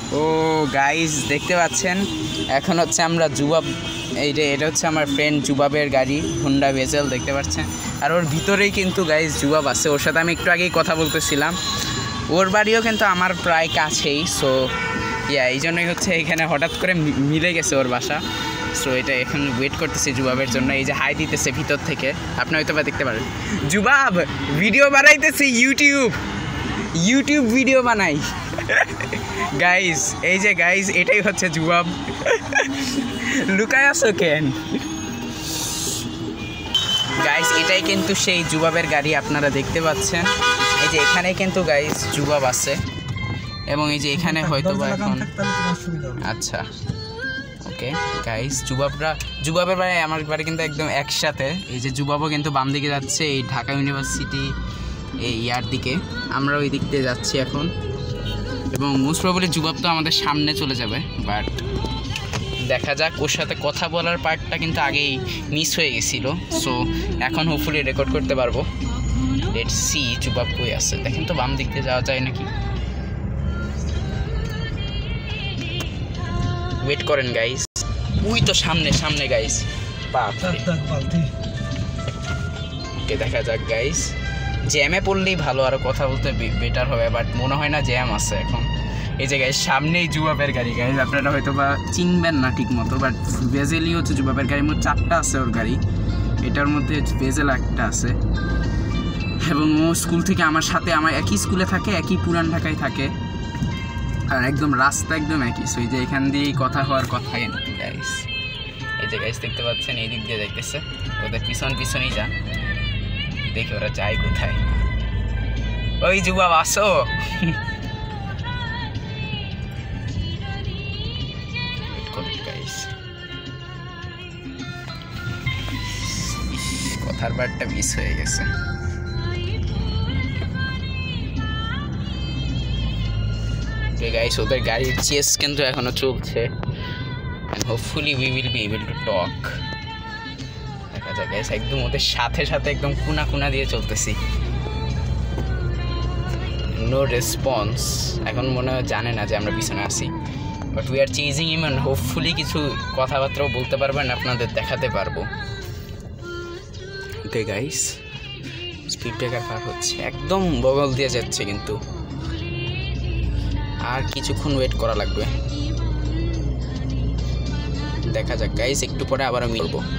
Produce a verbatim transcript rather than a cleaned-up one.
ও guys দেখতে পাচ্ছেন এখন হচ্ছে আমরা জুবাব এই যে এটা হচ্ছে আমার ফ্রেন্ড জুবাবের গাড়ি হুন্ডা ভেজেল দেখতে পাচ্ছেন আর ওর ভিতরেই কিন্তু গাইস জুবাব আছে ওর সাথে আমি একটু আগেই কথা বলতেছিলাম ওর বাড়িও কিন্তু আমার প্রায় কাছেই সো ইয়া এই জন্যই হচ্ছে এখানে হঠাৎ করে মিলে গেছে ওর বাসা সো এটা এখন ওয়েট করতেছি জুবাবের জন্য এই যে হাই দিতেছে ভিতর থেকে আপনি হয়তো বা দেখতে পারেন জুবাব ভিডিও বানাইতেছি ইউটিউব ইউটিউব ভিডিও বানাই গাইস এই যে গাইস এটাই হচ্ছে জুবাব লুকায় আছো কেন গাইস এটাই কিন্তু সেই জুবাবের গাড়ি আপনারা দেখতে পাচ্ছেন এই যে এখানে কিন্তু গাইস জুবাব আছে এবং এই যে এখানে হয়তো বা এখন আচ্ছা ওকে গাইস জুবাবরা জুবাবের বাড়ি আমার বাড়ি কিন্তু একদম একসাথে এই যে জুবাবও কিন্তু বাম দিকে যাচ্ছে এই ঢাকা ইউনিভার্সিটি এই ইয়ার দিকে আমরা ওই দিক দিয়ে যাচ্ছি এখন এবং মোস্ট প্রবাবলি জুবাব তো আমাদের সামনে চলে যাবে বাট দেখা যাক ওর সাথে কথা বলার পার্টটা কিন্তু আগেই মিস হয়ে গেছিলো সো এখন হোপফুলি রেকর্ড করতে পারবো লেটস সি জুবাব কই আছে দেখেন তো বাম দিক দিয়ে যাওয়া যায় নাকি ওয়েট করেন গাইস ওই তো সামনে সামনে গাইস ওকে দেখা যাক গাইস জ্যামে পড়লেই ভালো আরও কথা বলতে বেটার হবে বাট মনে হয় না জ্যাম আছে এখন এই যে গাইস সামনেই জুবাবের গাড়ি গাইস আপনারা হয়তো বা চিনবেন না ঠিক মতো বাট ভেজেলই হচ্ছে জুবাবের গাড়ির মধ্যে চারটা আছে ওর গাড়ি এটার মধ্যে ভেজেল একটা আছে এবং ও স্কুল থেকে আমার সাথে আমার একই স্কুলে থাকে একই পুরান ঢাকায় থাকে আর একদম রাস্তা একদম একই সো এই যে এখান দিয়েই কথা হওয়ার কথাই গাইস এই যে গাইস দেখতে পাচ্ছেন এই দিক দিয়ে যাইতেছে ওদের পিছন পিছনেই যান দেখি ওরা যায় কোথায় ওই জুবাব আসো কথার বারটা মিস হয়ে গেছে গাইস ওদের গাড়ির চেস কিন্তু এখনো চলছে and hopefully we will be able to talk দেখা যাক গাইস একদম ওদের সাথে সাথে একদম কোনা কোনা দিয়ে চলতেছি নো রেসপন্স এখন মনে হয় জানে না যে আমরা পিছনে আছি but we are chasing him and hopefully কিছু কথাবার্তাও বলতে পারবেন আপনাদের দেখাতে পারবো ওকে গাইস স্পিড ব্রেকার পার হচ্ছে একদম বগল দিয়ে যাচ্ছে কিন্তু আর কিছুক্ষণ ওয়েট করা লাগবে দেখা যাক গাইস একটু পরে আবার আমি বলবো